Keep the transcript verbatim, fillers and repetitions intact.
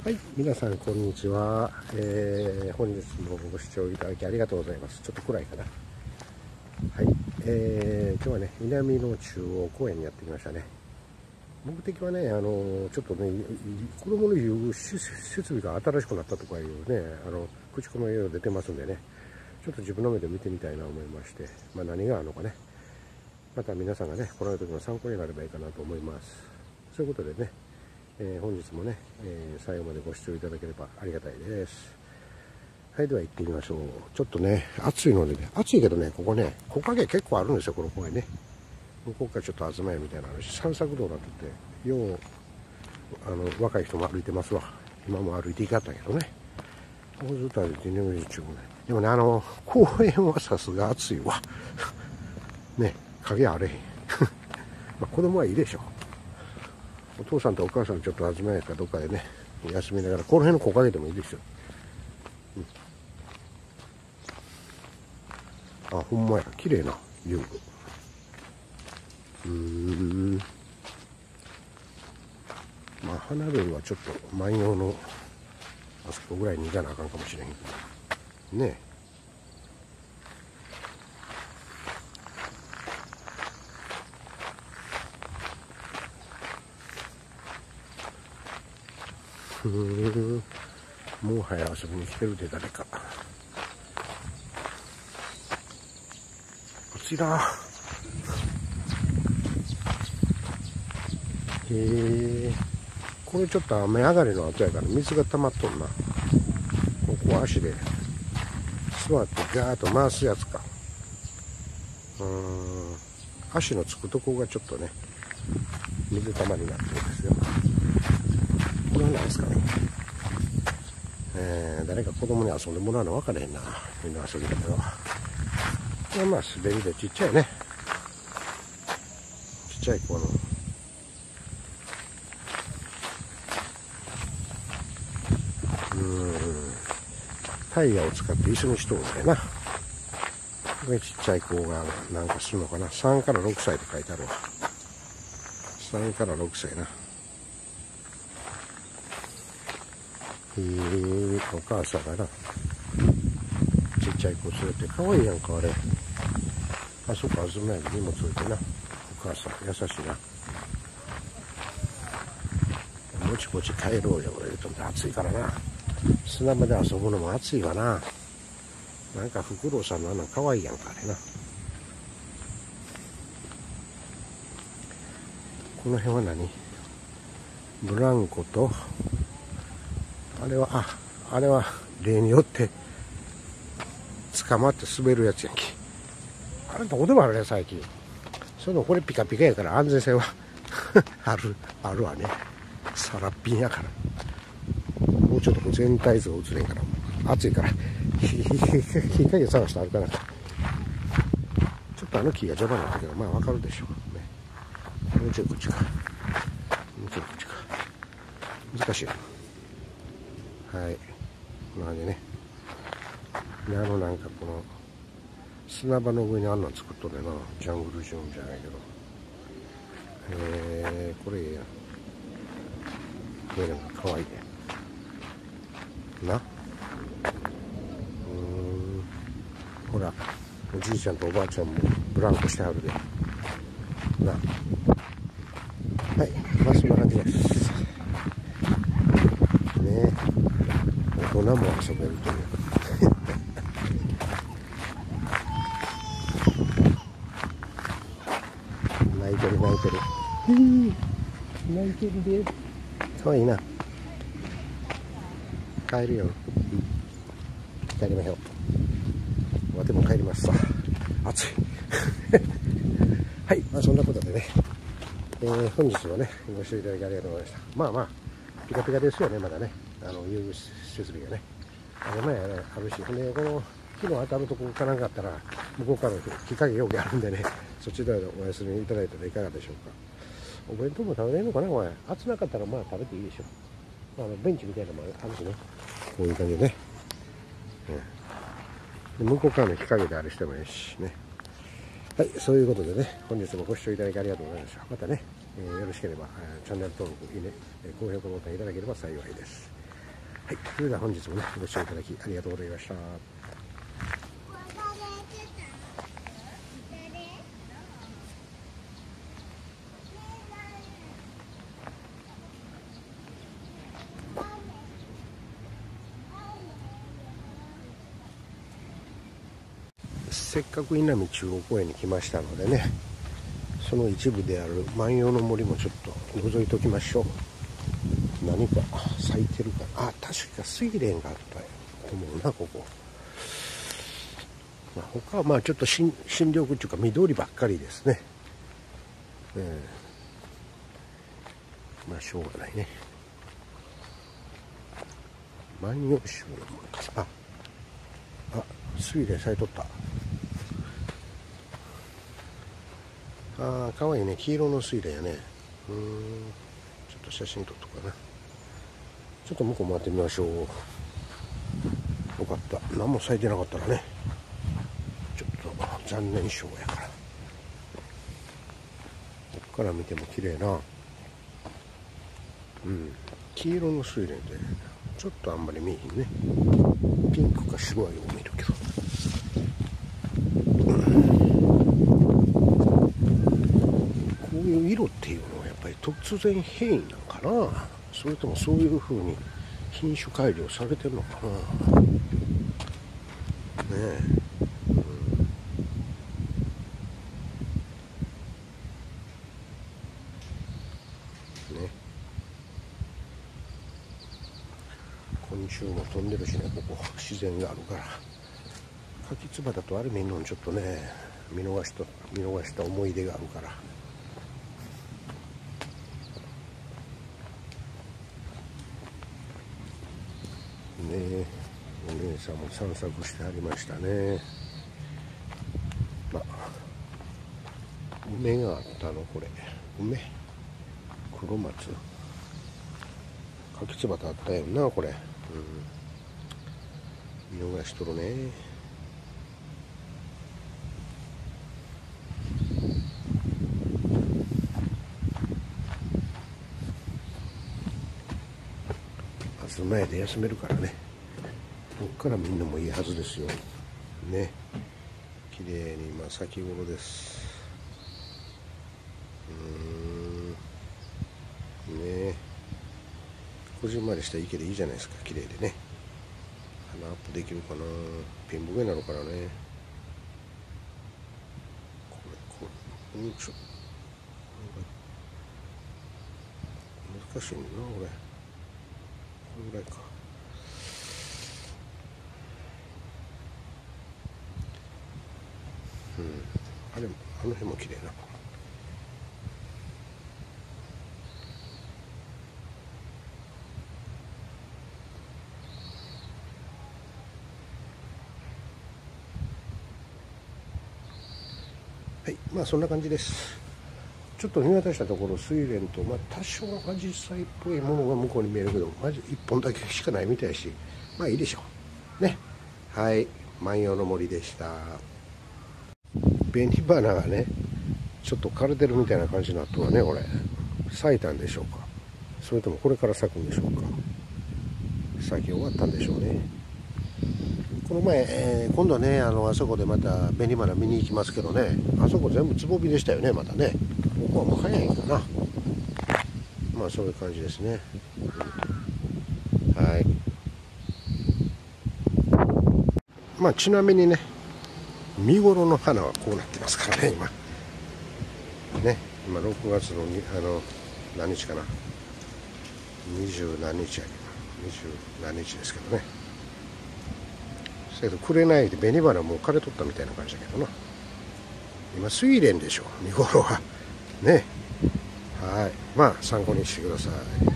はい、皆さんこんにちは、えー、本日もご視聴いただきありがとうございます。ちょっと暗いかな。はい、えー、今日はね、南の中央公園にやってきましたね。目的はね、あのちょっとね、子供の遊具設備が新しくなったとかいうね、あの口コミが出てますんでね、ちょっと自分の目で見てみたいなと思いまして、まあ、何があるのかね、また皆さんがね、来られる時の参考になればいいかなと思います。そういうことでね、えー、本日もね、えー、最後までご視聴いただければありがたいです。はい、では行ってみましょう。ちょっとね、暑いのでね、暑いけどね、ここね、木陰結構あるんですよ、この公園ね。向こうからちょっと東屋みたいなのあるし、散策道になってて、よう、あの、若い人も歩いてますわ。今も歩いていかったけどね。ここずっと歩いて眠り中もね。でもね、あの、公園はさすが暑いわ。ね、影あれへん。まあ子供はいいでしょ。お父さんとお母さんちょっと東屋かどっかでね、休みながら、この辺の木陰でもいいですよ。うん、あ、ほんまや、綺麗な遊具。うーん。まあ、花火はちょっと万葉のあそこぐらいに行かなあかんかもしれへんけど。ねえ。ふーん。もはや遊びに来てるで誰か。こちら。へえ。これちょっと雨上がりの後やから水が溜まっとんな。ここ足で座ってガーッと回すやつか。うーん。足のつくとこがちょっとね、水たまりになってるんですよ。これは何ですかね。えー、誰か子供に遊んでもらうの分からへんな。みんな遊びだけど。これはまあ滑りでちっちゃいね。ちっちゃい子の。うーん。タイヤを使って椅子にしとるんだよな。これちっちゃい子がなんかするのかな。さんからろくさいって書いてあるわ。さんからろくさいな。へえ、お母さんがな。ちっちゃい子連れて、かわいいやんか、あれ。あそこ、あずまやに荷物置いてな。お母さん、優しいな。もちもち帰ろうよ、俺言うとんで暑いからな。砂場で遊ぶのも暑いわな。なんか、フクロウさんのあんなんかわいいやんか、あれな。この辺は何？ブランコと、あれは、あ、あれは例によって捕まって滑るやつやんけ。あれどこでもあるね、最近。そのこれピカピカやから安全性はある、あるわね。さらっぴんやから。もうちょっと全体像映れんから。暑いから。日陰探してあるかな。ちょっとあの木が邪魔なんだけど、まあわかるでしょうね。もうちょいこっちか。もうちょいこっちか。難しい。はい。こんな感じね。で、あのなんかこの砂場の上にあんなん作っとるな。ジャングルジムじゃないけど。えー、これええやん。これなんかかわいいね。な。うーん。ほら、おじいちゃんとおばあちゃんもブランコしてはるで。な。はい、まあそんな感じです。ね。大人も遊べるという。泣いてる泣いてる。泣いてるで。かわいいな。帰るよ。帰りましょう。わても帰りますさ。暑い。はい、まあそんなことでね、えー、本日はね、ご視聴いただきありがとうございました。まあまあ、ピカピカですよね、まだね。あの、遊具設備がね。あれ前はね、あるし、ほんで、この木の当たるとこからなかったら、向こうから日陰容器あるんでね、そっちでお休みいただいたらいかがでしょうか。お弁当も食べれるのかな、これ。暑なかったらまあ食べていいでしょう。あのベンチみたいなのもあるしね。こういう感じでね。うん、で向こうからの日陰であれしてもいいしね。はい、そういうことでね、本日もご視聴いただきありがとうございました。またね、えー、よろしければ、チャンネル登録、いいね、高評価ボタンいただければ幸いです。 はい、それでは本日もねご視聴いただきありがとうございました。せっかく稲見中央公園に来ましたのでね、その一部である万葉の森もちょっと覗いておきましょう。何か咲いてるかな。あ、確か睡蓮があったよと思うな、ここ。まあ、他はまあちょっと新新緑っていうか緑ばっかりですね。えー、まあしょうがないね。万葉集の森。あ、あ、睡蓮咲いとった。ああ、かわいいね。黄色の睡蓮やね。うーん。ちょっと写真撮っとくかな。ちょっと向こう回ってみましょう。よかった。何も咲いてなかったらね。ちょっと残念賞やから。こっから見ても綺麗な。うん。黄色の睡蓮ってちょっとあんまり見えへんね。ピンクか白いを見るけど。こういう色っていうのはやっぱり突然変異なんかな、それともそういう風に品種改良されてるのかな。ねえ、うん、ね、昆虫も飛んでるしね、ここ自然があるから。カキツバタとあれ見るのにちょっとね、見逃しと見逃した思い出があるから。ねえ、お姉さんも散策してありましたね。まあ、梅があったの、これ梅、黒松、カキツバタあったよな、これ。うん、見逃しとるね。明日前で休めるからね、こっからみんなもいいはずですよね。綺麗に今先頃です。うーんね、こじんまりした池でいいじゃないですか、綺麗でね。花アップできるかな。ピンボケなのからね。これこれ、うん、ちょ難しいな、これ。これぐらいか。うん、あれもあの辺も綺麗な。はい、まあそんな感じです。ちょっと見渡したところ、睡蓮と、まあ、多少アジサイっぽいものが向こうに見えるけど、マジいっぽんだけしかないみたいし、まあいいでしょうね。はい、万葉の森でした。紅花がねちょっと枯れてるみたいな感じになったわね。これ咲いたんでしょうか、それともこれから咲くんでしょうか。咲き終わったんでしょうね。この前、えー、今度はね、あのあそこでまた紅花見に行きますけどね、あそこ全部つぼみでしたよね。またね、ここはもう早いんかな。まあそういう感じですね。はい。まあちなみにね、見頃の花はこうなってますからね、今ね。今ろくがつのにあの何日かな、二十何日やけど、二十何日ですけどね。だけどくれないで紅花もう枯れとったみたいな感じだけどな。今睡蓮でしょ、見頃はね。はい、まあ参考にしてください。